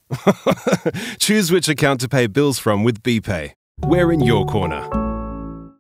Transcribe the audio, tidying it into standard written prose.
Choose which account to pay bills from with BPAY. We're in your corner.